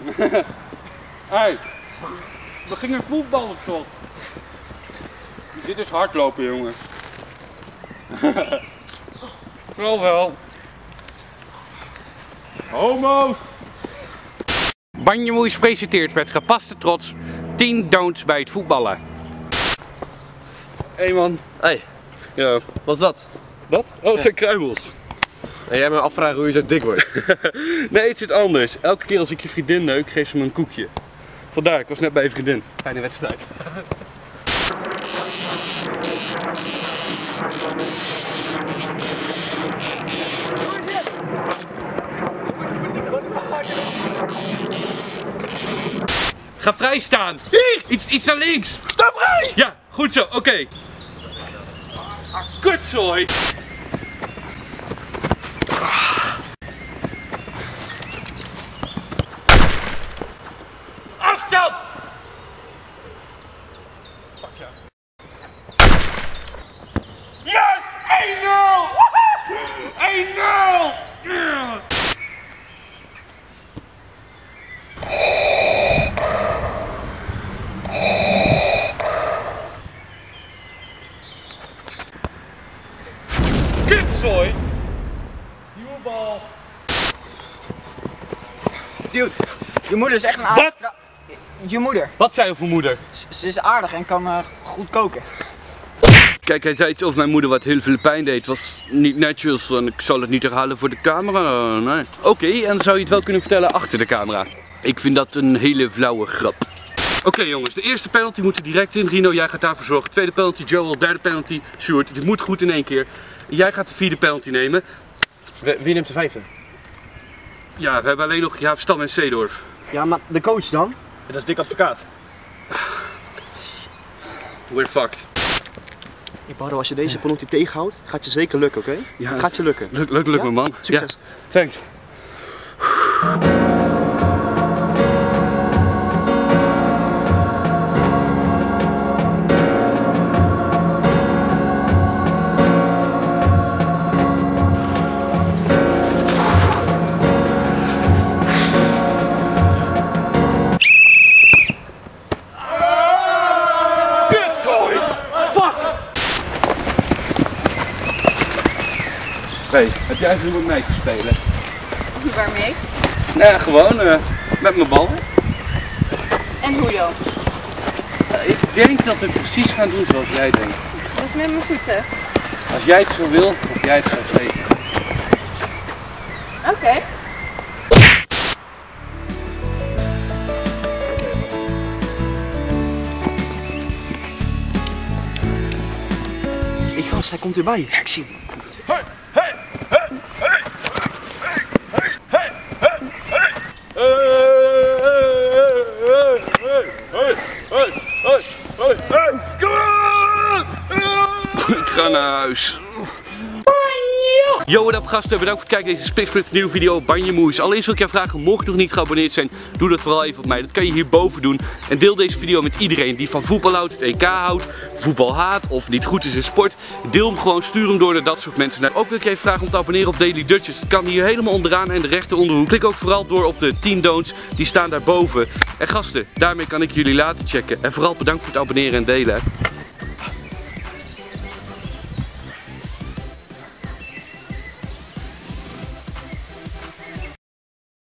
Hey, we gingen voetballen op slot. Dit is hardlopen, jongens. Vooral wel. Homo! Banjemoes presenteert met gepaste trots 10 don'ts bij het voetballen. Hey man. Hey, Ja. wat is dat? Wat? Oh, het zijn kruimels. En jij me afvragen hoe je zo dik wordt. Nee, het zit anders. Elke keer als ik je vriendin neuk, geef ze me een koekje. Vandaar, ik was net bij je vriendin. Fijne wedstrijd. Ga vrij staan! Hier! Iets naar links! Sta vrij! Ja, goed zo, oké. Kutzooi! Afstand! Fuck ja. Yes! 1-0! 1-0! Kutzooi! Nieuwe bal! Dude, je moeder is echt een aardige... Wat? Je moeder. Wat zei je voor moeder? Ze is aardig en kan goed koken. Kijk, hij zei iets over mijn moeder wat heel veel pijn deed. Het was niet netjes en ik zal het niet herhalen voor de camera. Nee. Oké, en zou je het wel kunnen vertellen achter de camera? Ik vind dat een hele flauwe grap. Oké jongens, de eerste penalty moet er direct in. Rino, jij gaat daarvoor zorgen. Tweede penalty Joel, derde penalty Sjoerd. Dit moet goed in één keer. Jij gaat de vierde penalty nemen. Wie neemt de vijfde? Ja, we hebben alleen nog Jaap Stam en Seedorf. Ja, maar de coach dan? Dat is dik advocaat. We're fucked. Baro, als je deze penalty tegenhoudt, het gaat je zeker lukken, oké? Ja, het gaat je lukken. Lukt Ja? me man. Succes. Ja, thanks. Hey, heb jij zin om met mij te spelen? Waarmee? Nee, gewoon met mijn bal. En hoe dan? Ik denk dat we het precies gaan doen zoals jij denkt. Dus met mijn voeten. Als jij het zo wil, of jij het zo steken. Oké. Hey gast, hij komt erbij. Ja, ik zie hem. Ik ga naar huis. Yo, wat up gasten, bedankt voor het kijken naar deze Spiksplit nieuwe video Banjemoes. Allereerst wil ik jou vragen, mocht je nog niet geabonneerd zijn, doe dat vooral even op mij. Dat kan je hierboven doen. En deel deze video met iedereen die van voetbal houdt, het EK houdt, voetbal haat of niet goed is in sport. Deel hem gewoon, stuur hem door naar dat soort mensen. Nou, ook wil ik je even vragen om te abonneren op Daily Dutchess. Dat kan hier helemaal onderaan in de rechter onderhoek. Klik ook vooral door op de 10 don'ts, die staan daarboven. En gasten, daarmee kan ik jullie laten checken. En vooral bedankt voor het abonneren en delen.